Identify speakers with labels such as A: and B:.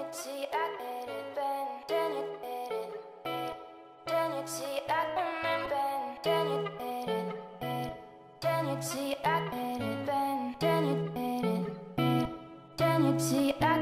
A: see I get it bend, then you get it. Then you see I can bend, then you get it. Then you see I get it bend, then you get it. Then you see I